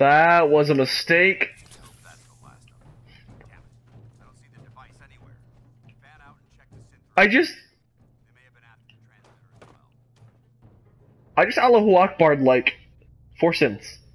That was a mistake. I just Allahu Akbar'd like 4 cents.